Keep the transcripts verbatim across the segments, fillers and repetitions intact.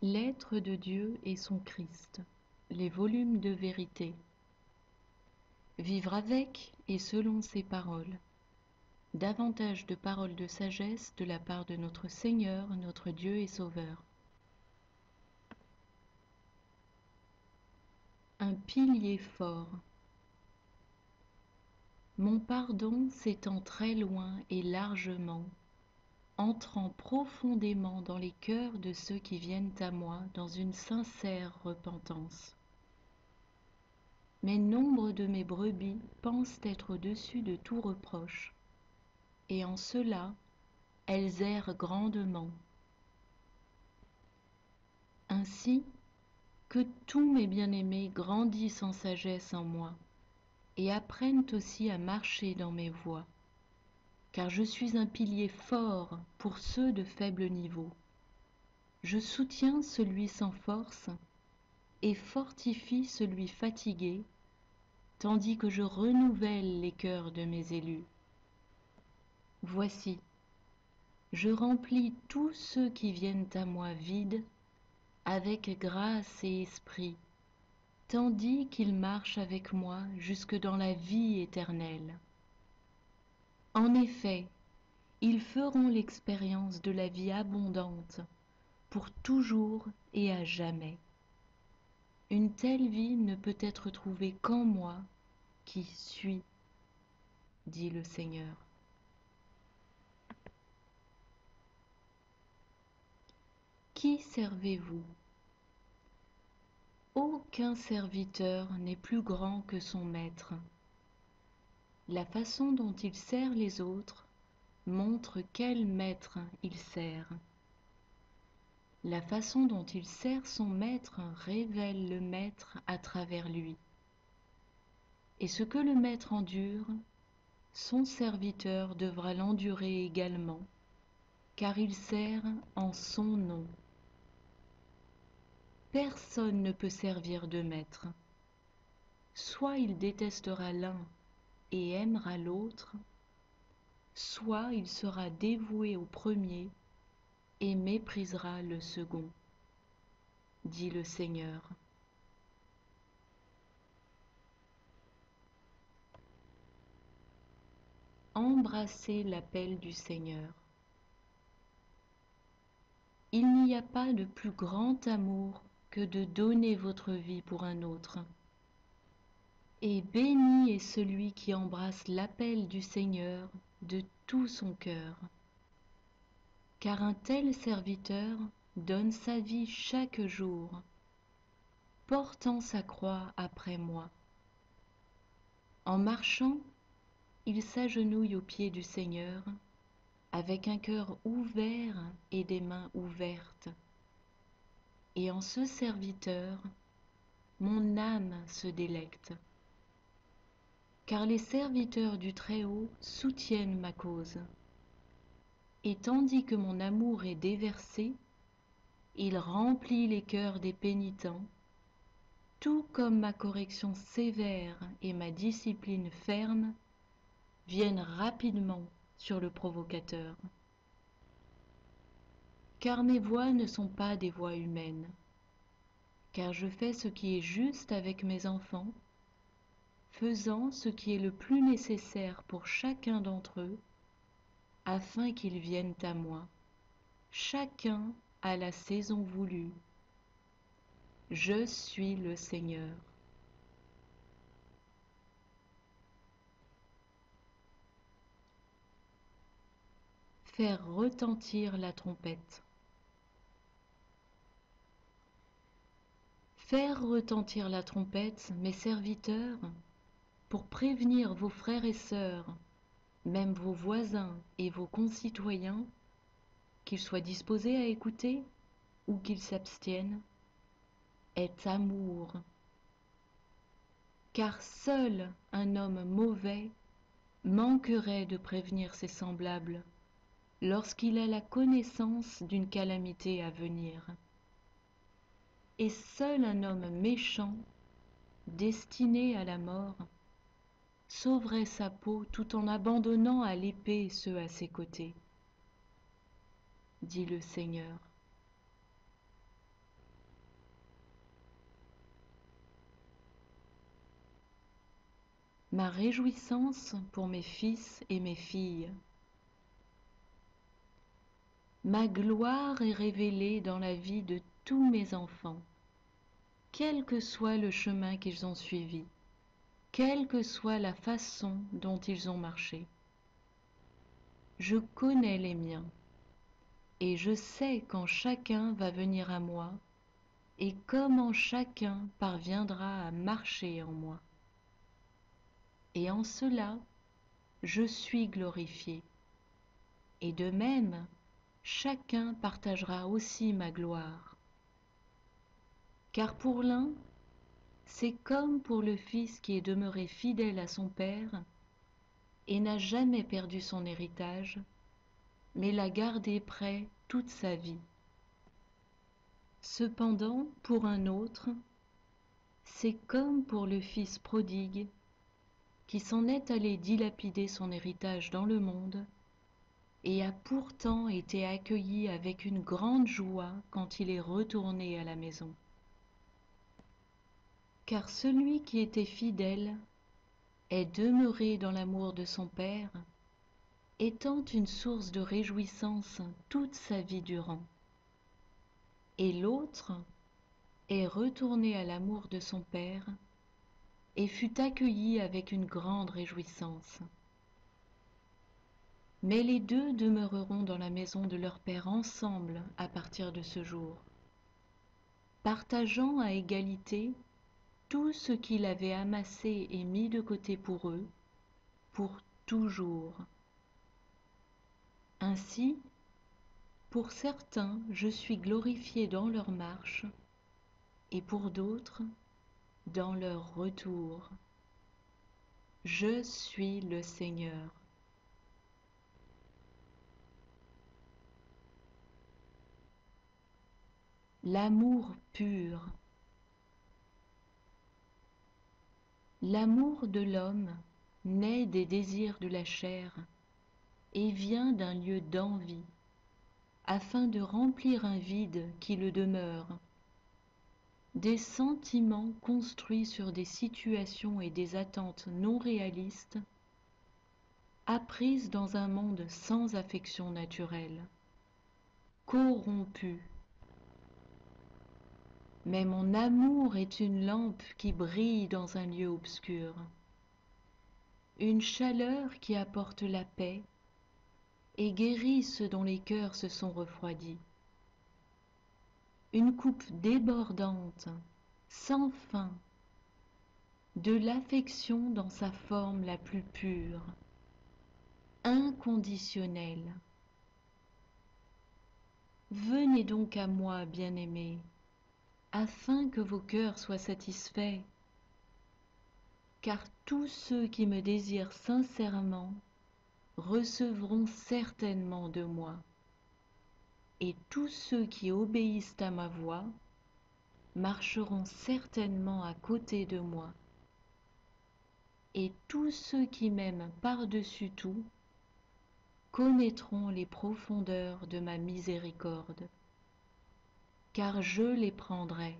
L'être de Dieu et son Christ, les volumes de vérité. Vivre avec et selon ses paroles. Davantage de paroles de sagesse de la part de notre Seigneur, notre Dieu et Sauveur. Un pilier fort. Mon pardon s'étend très loin et largement, entrant profondément dans les cœurs de ceux qui viennent à moi dans une sincère repentance. Mais nombre de mes brebis pensent être au-dessus de tout reproche, et en cela, elles errent grandement. Ainsi, que tous mes bien-aimés grandissent en sagesse en moi, et apprennent aussi à marcher dans mes voies, car je suis un pilier fort pour ceux de faible niveau. Je soutiens celui sans force, et fortifie celui fatigué, tandis que je renouvelle les cœurs de mes élus. Voici, je remplis tous ceux qui viennent à moi vides, avec grâce et esprit, tandis qu'ils marchent avec moi jusque dans la vie éternelle. En effet, ils feront l'expérience de la vie abondante, pour toujours et à jamais. Une telle vie ne peut être trouvée qu'en moi, qui suis, dit le Seigneur. Qui servez-vous? Aucun serviteur n'est plus grand que son maître. La façon dont il sert les autres montre quel maître il sert. La façon dont il sert son maître révèle le maître à travers lui. Et ce que le maître endure, son serviteur devra l'endurer également, car il sert en son nom. Personne ne peut servir deux maîtres. Soit il détestera l'un et aimera l'autre, soit il sera dévoué au premier et méprisera le second, dit le Seigneur. Embrassez l'appel du Seigneur. Il n'y a pas de plus grand amour que de donner votre vie pour un autre. Et béni est celui qui embrasse l'appel du Seigneur de tout son cœur. Car un tel serviteur donne sa vie chaque jour, portant sa croix après moi. En marchant, il s'agenouille aux pieds du Seigneur, avec un cœur ouvert et des mains ouvertes. Et en ce serviteur, mon âme se délecte. Car les serviteurs du Très-Haut soutiennent ma cause. Et tandis que mon amour est déversé, il remplit les cœurs des pénitents, tout comme ma correction sévère et ma discipline ferme viennent rapidement sur le provocateur. Car mes voies ne sont pas des voies humaines, car je fais ce qui est juste avec mes enfants, faisant ce qui est le plus nécessaire pour chacun d'entre eux, afin qu'ils viennent à moi, chacun à la saison voulue. Je suis le Seigneur. Faire retentir la trompette. Faire retentir la trompette, mes serviteurs, pour prévenir vos frères et sœurs, même vos voisins et vos concitoyens, qu'ils soient disposés à écouter ou qu'ils s'abstiennent, est amour. Car seul un homme mauvais manquerait de prévenir ses semblables lorsqu'il a la connaissance d'une calamité à venir. Et seul un homme méchant, destiné à la mort, sauverait sa peau tout en abandonnant à l'épée ceux à ses côtés, dit le Seigneur. ma réjouissance pour mes fils et mes filles. Ma gloire est révélée dans la vie de tous mes enfants, quel que soit le chemin qu'ils ont suivi, quelle que soit la façon dont ils ont marché. Je connais les miens, et je sais quand chacun va venir à moi, et comment chacun parviendra à marcher en moi. Et en cela, je suis glorifié. Et de même, chacun partagera aussi ma gloire. Car pour l'un, c'est comme pour le fils qui est demeuré fidèle à son père et n'a jamais perdu son héritage, mais l'a gardé prêt toute sa vie. Cependant, pour un autre, c'est comme pour le fils prodigue qui s'en est allé dilapider son héritage dans le monde et a pourtant été accueilli avec une grande joie quand il est retourné à la maison. Car celui qui était fidèle est demeuré dans l'amour de son Père, étant une source de réjouissance toute sa vie durant. Et l'autre est retourné à l'amour de son Père et fut accueilli avec une grande réjouissance. Mais les deux demeureront dans la maison de leur Père ensemble à partir de ce jour, partageant à égalité tout ce qu'il avait amassé et mis de côté pour eux, pour toujours. Ainsi, pour certains, je suis glorifié dans leur marche, et pour d'autres, dans leur retour. Je suis le Seigneur. L'amour pur. L'amour de l'homme naît des désirs de la chair et vient d'un lieu d'envie, afin de remplir un vide qui le demeure. Des sentiments construits sur des situations et des attentes non réalistes, apprises dans un monde sans affection naturelle, corrompu. Mais mon amour est une lampe qui brille dans un lieu obscur, une chaleur qui apporte la paix et guérit ceux dont les cœurs se sont refroidis. Une coupe débordante, sans fin, de l'affection dans sa forme la plus pure, inconditionnelle. Venez donc à moi, bien-aimés, afin que vos cœurs soient satisfaits, car tous ceux qui me désirent sincèrement recevront certainement de moi, et tous ceux qui obéissent à ma voix marcheront certainement à côté de moi, et tous ceux qui m'aiment par-dessus tout connaîtront les profondeurs de ma miséricorde, car je les prendrai.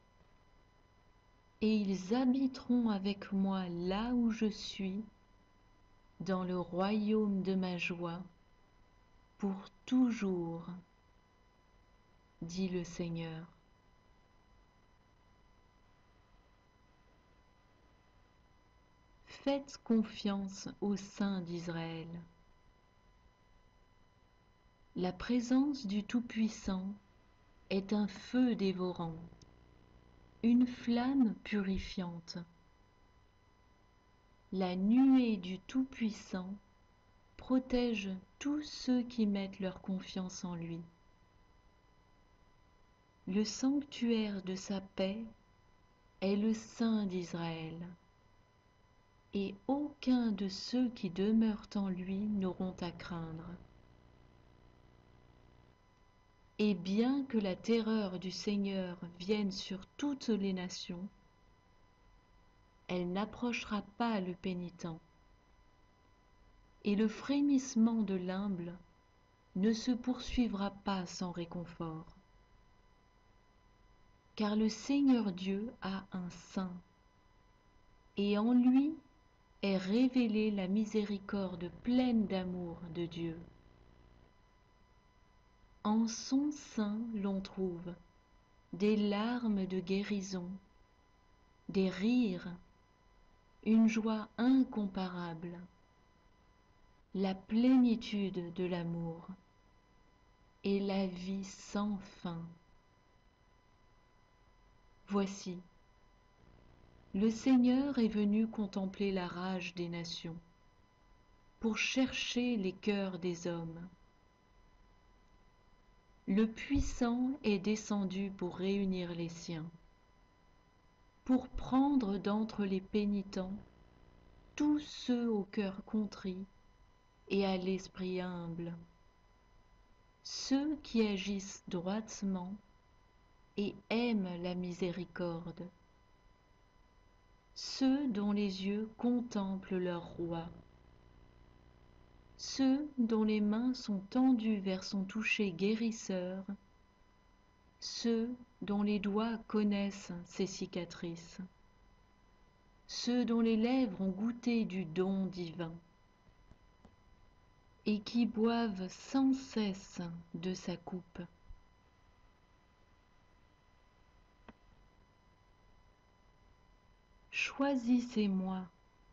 Et ils habiteront avec moi là où je suis, dans le royaume de ma joie, pour toujours, dit le Seigneur. Faites confiance au Saint d'Israël. La présence du Tout-Puissant est un feu dévorant, une flamme purifiante. La nuée du Tout-Puissant protège tous ceux qui mettent leur confiance en lui. Le sanctuaire de sa paix est le Saint d'Israël, et aucun de ceux qui demeurent en lui n'auront à craindre. Et bien que la terreur du Seigneur vienne sur toutes les nations, elle n'approchera pas le pénitent, et le frémissement de l'humble ne se poursuivra pas sans réconfort. Car le Seigneur Dieu a un saint, et en lui est révélée la miséricorde pleine d'amour de Dieu. En son sein l'on trouve des larmes de guérison, des rires, une joie incomparable, la plénitude de l'amour et la vie sans fin. Voici, le Seigneur est venu contempler la rage des nations, pour chercher les cœurs des hommes. Le Puissant est descendu pour réunir les siens, pour prendre d'entre les pénitents tous ceux au cœur contrit et à l'esprit humble, ceux qui agissent droitement et aiment la miséricorde, ceux dont les yeux contemplent leur roi, ceux dont les mains sont tendues vers son toucher guérisseur, ceux dont les doigts connaissent ses cicatrices, ceux dont les lèvres ont goûté du don divin, et qui boivent sans cesse de sa coupe. Choisissez-moi.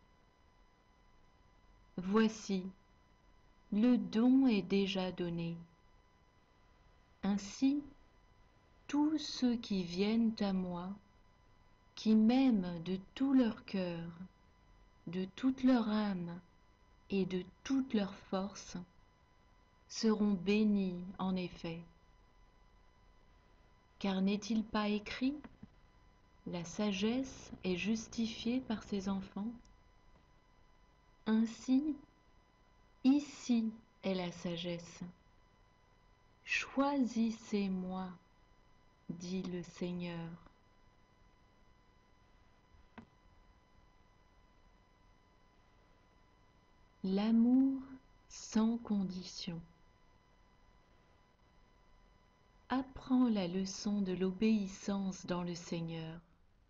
Voici, le don est déjà donné. Ainsi, tous ceux qui viennent à moi, qui m'aiment de tout leur cœur, de toute leur âme et de toute leur force, seront bénis en effet. Car n'est-il pas écrit, la sagesse est justifiée par ses enfants? Ainsi, ici est la sagesse. Choisissez-moi, dit le Seigneur. L'amour sans condition. Apprends la leçon de l'obéissance dans le Seigneur.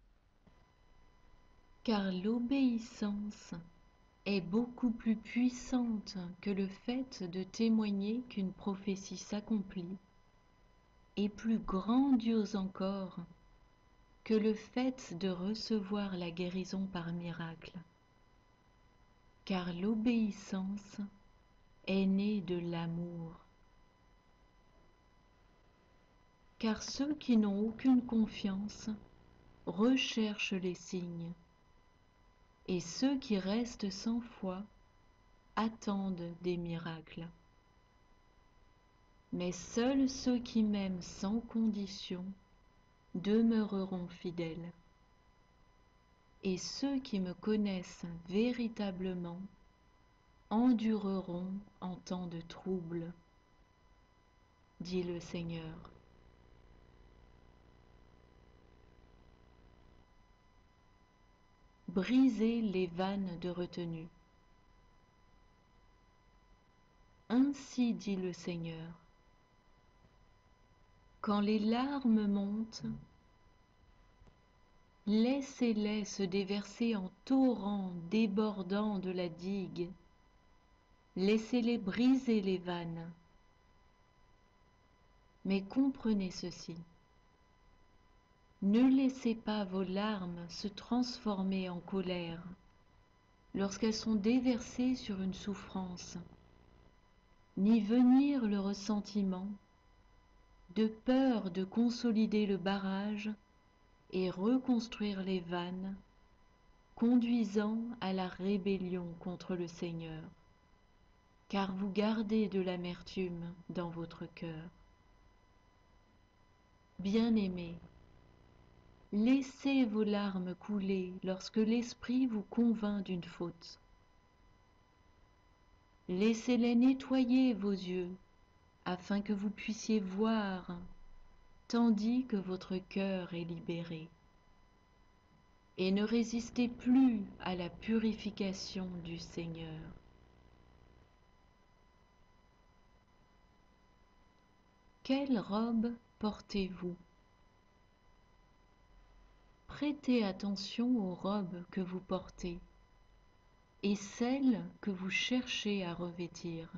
Car l'obéissance est beaucoup plus puissante que le fait de témoigner qu'une prophétie s'accomplit, et plus grandiose encore que le fait de recevoir la guérison par miracle. Car l'obéissance est née de l'amour. Car ceux qui n'ont aucune confiance recherchent les signes, et ceux qui restent sans foi attendent des miracles. Mais seuls ceux qui m'aiment sans condition demeureront fidèles. Et ceux qui me connaissent véritablement endureront en temps de trouble, dit le Seigneur. Brisez les vannes de retenue. Ainsi dit le Seigneur. Quand les larmes montent, laissez-les se déverser en torrents débordant de la digue. Laissez-les briser les vannes. Mais comprenez ceci. Ne laissez pas vos larmes se transformer en colère lorsqu'elles sont déversées sur une souffrance, ni venir le ressentiment, de peur de consolider le barrage et reconstruire les vannes, conduisant à la rébellion contre le Seigneur, car vous gardez de l'amertume dans votre cœur. Bien-aimés, laissez vos larmes couler lorsque l'Esprit vous convainc d'une faute. Laissez-les nettoyer vos yeux, afin que vous puissiez voir, tandis que votre cœur est libéré. Et ne résistez plus à la purification du Seigneur. Quelle robe portez-vous? Prêtez attention aux robes que vous portez. et celle que vous cherchez à revêtir.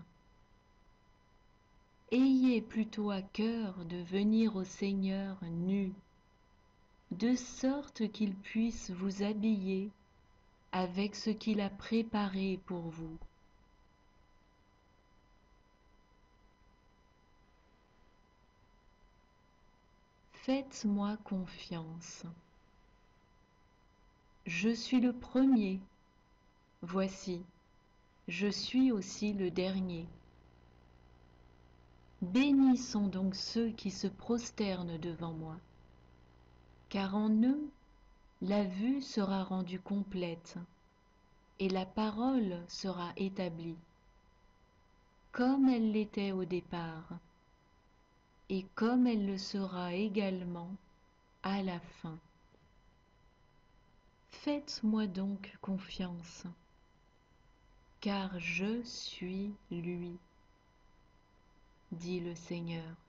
Ayez plutôt à cœur de venir au Seigneur nu, de sorte qu'il puisse vous habiller avec ce qu'il a préparé pour vous. Faites-moi confiance. Je suis le premier. Voici, je suis aussi le dernier. Bénis sont donc ceux qui se prosternent devant moi, car en eux la vue sera rendue complète et la parole sera établie, comme elle l'était au départ, et comme elle le sera également à la fin. Faites-moi donc confiance, car je suis lui, dit le Seigneur.